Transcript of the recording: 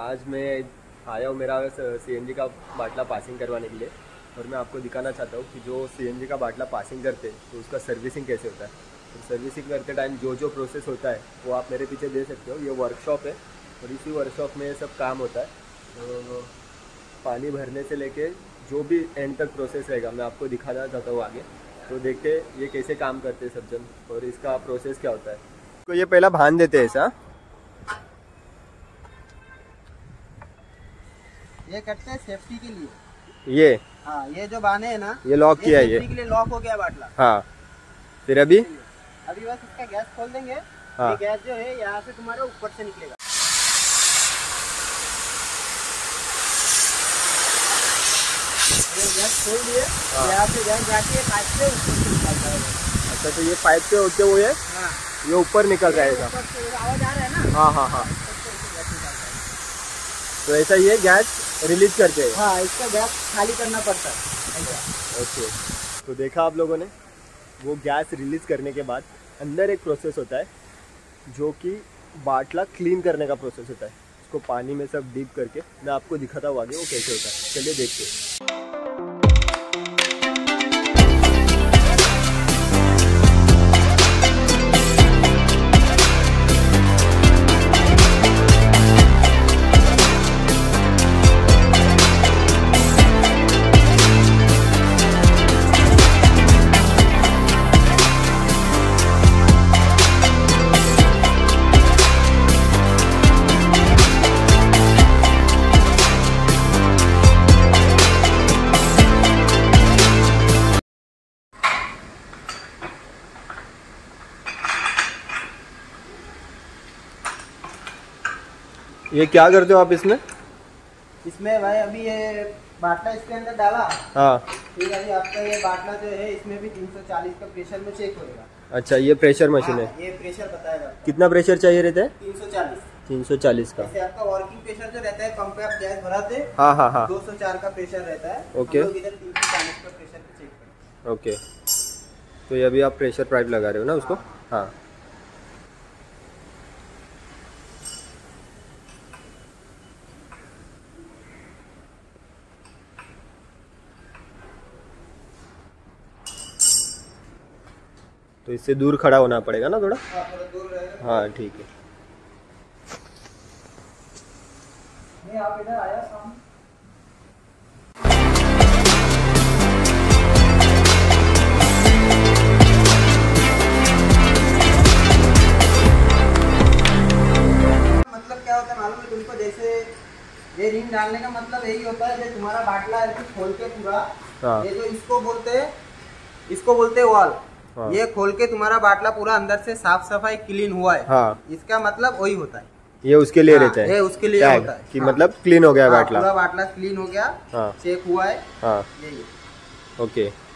आज मैं आया हूँ मेरा सीएनजी का बाटला पासिंग करवाने के लिए और मैं आपको दिखाना चाहता हूँ कि जो सीएनजी का बाटला पासिंग करते हैं तो उसका सर्विसिंग कैसे होता है। तो सर्विसिंग करते टाइम जो जो प्रोसेस होता है वो आप मेरे पीछे दे सकते हो। ये वर्कशॉप है और इसी वर्कशॉप में ये सब काम होता है। तो पानी भरने से लेके जो भी एंड तक प्रोसेस रहेगा मैं आपको दिखाना चाहता हूँ आगे। तो देखते ये कैसे काम करते हैं सब जन और इसका प्रोसेस क्या होता है। तो ये पहला बांध देते हैं ऐसा, ये करते हैं सेफ्टी के लिए। ये हाँ, ये जो बांधे है ना, ये लॉक किया है, ये के लिए लॉक हो गया बाटला। हाँ, फिर अभी बस इसका गैस खोल देंगे। हाँ। ये गैस जो है यहाँ से तुम्हारे ऊपर से निकलेगा। ये गैस खोल दिए, यहाँ से गैस जाती है पाइप से ऊपर से निकलता है। अच्छा, तो ये पाइप से होते हुए हाँ, ये ऊपर निकल जाएगा। आवाज आ रहा है ना? हाँ हाँ हाँ। तो ऐसा ये गैस रिलीज करते हैं। हाँ, इसका गैस खाली करना पड़ता है। ओके, तो देखा आप लोगों ने, वो गैस रिलीज करने के बाद अंदर एक प्रोसेस होता है जो कि बाटला क्लीन करने का प्रोसेस होता है। उसको पानी में सब डीप करके मैं आपको दिखाता हूँ आगे वो कैसे होता है। चलिए देखते हैं। ये क्या करते हो आप इसमें? इसमें भाई अभी ये बाटला इसके अंदर डाला। हाँ, फिर अभी आपका ये बाटला जो है इसमें भी 340 का प्रेशर में चेक होगा। अच्छा, ये प्रेशर मशीन है। ये प्रेशर बताएगा कितना प्रेशर चाहिए रहता है? 340। 340 का। जैसे आपका वर्किंग प्रेशर जो रहता है, पंप पे आप गैस भराते, हाँ हाँ हाँ, 204 का प्रेशर रहता है। ओके, हम लोग इधर 340 का प्रेशर पे चेक करते हैं। ओके, तो ये अभी आप प्रेशर पाइप लगा रहे हो ना उसको? हाँ। तो इससे दूर खड़ा होना पड़ेगा ना थोड़ा? हाँ, थोड़ा दूर रहेगा। हाँ, ठीक है। नहीं, आप इधर आया सामने। मतलब क्या होता है मालूम है तुमको? जैसे ये रिंग डालने का मतलब यही होता है कि तुम्हारा बाटला ऐसे खोल के पूरा, हाँ। ये जो इसको बोलते हैं वॉल। हाँ। ये खोल के तुम्हारा बाटला पूरा अंदर से साफ सफाई क्लीन हुआ है। हाँ। इसका मतलब वही होता है। ये उसके लिए रहता है। ये उसके लिए होता है कि मतलब क्लीन हो गया बाटला। पूरा बाटला क्लीन हो गया, चेक हुआ है। हाँ, यही है। ओके।